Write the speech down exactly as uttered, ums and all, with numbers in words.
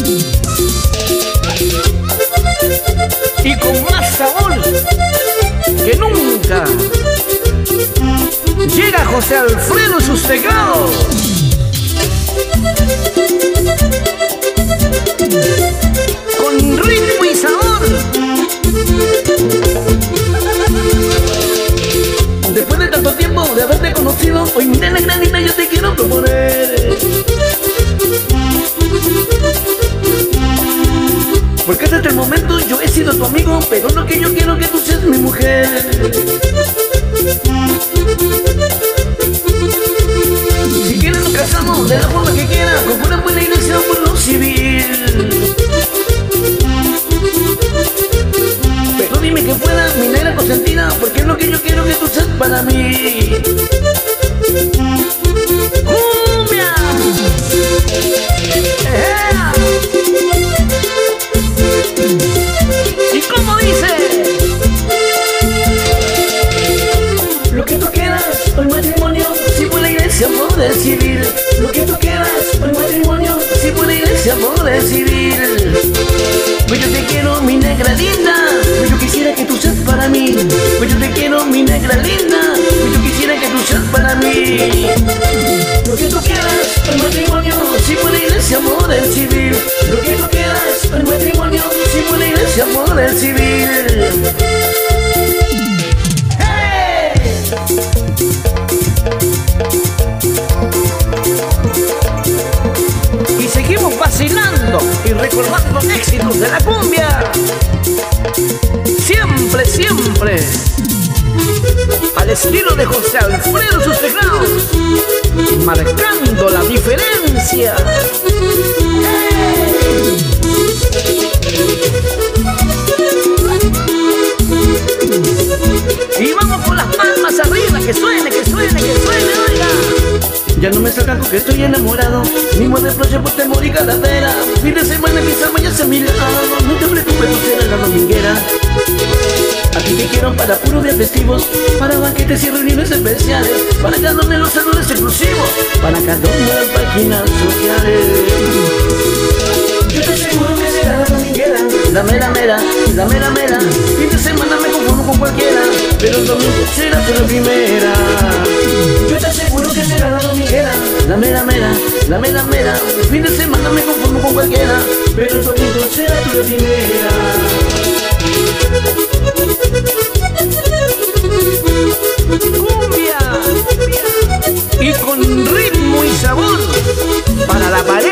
Y con más sabor que nunca llega José Alfredo y sus teclados. Con ritmo y sabor. Después de tanto tiempo de haberte conocido, hoy mi nena granita yo te quiero proponer. Porque hasta el momento yo he sido tu amigo, pero lo que yo quiero que tú seas mi mujer. Si quieres nos casamos de la forma que quieras, con una buena iglesia por lo civil. Pero dime que fuera mi negra consentida, porque es lo que yo quiero que tú seas para mí. ¡Cumbia! ¡Ejea! ¿Y cómo dice? Lo que tú quieras, el matrimonio, si por la iglesia poder civil. Lo que tú quieras, el matrimonio, si por la iglesia poder civil. Pues yo te quiero, mi negra linda, pues yo quisiera que tú seas para mí. Pues yo te quiero, mi negra linda, pues yo quisiera que tú seas para mí. Lo que tú quieras, el matrimonio, si por la iglesia poder civil. Lo que tú quieras, el matrimonio, si por la iglesia poder civil. Y seguimos vacilando y recordando éxitos de la cumbia. Siempre, siempre al estilo de José Alfredo y sus teclados, marcando la diferencia. Y vamos con las palmas arriba, que suene, que suene, que suene, oiga. Ya no me saca porque estoy enamorado, mismo de proche por temor y calavera. Fin de semana quizás vayas a mi lado, no te preocupes, tú serás la dominguera. A ti te quiero para puros días festivos, para banquetes y reuniones especiales, para cada uno de los saludos exclusivos, para cada una de las páginas sociales. Yo te aseguro que será la dominguera, la mera mera, la mera mera. Fin de semana me conformo con cualquiera, pero el domingo será tu la primera. Yo te aseguro que será la dominguera, la mera mera, la mera mera. Fin de semana me conformo con cualquiera, pero el domingo será tu la primera. Cumbia, y con ritmo y sabor para la pared.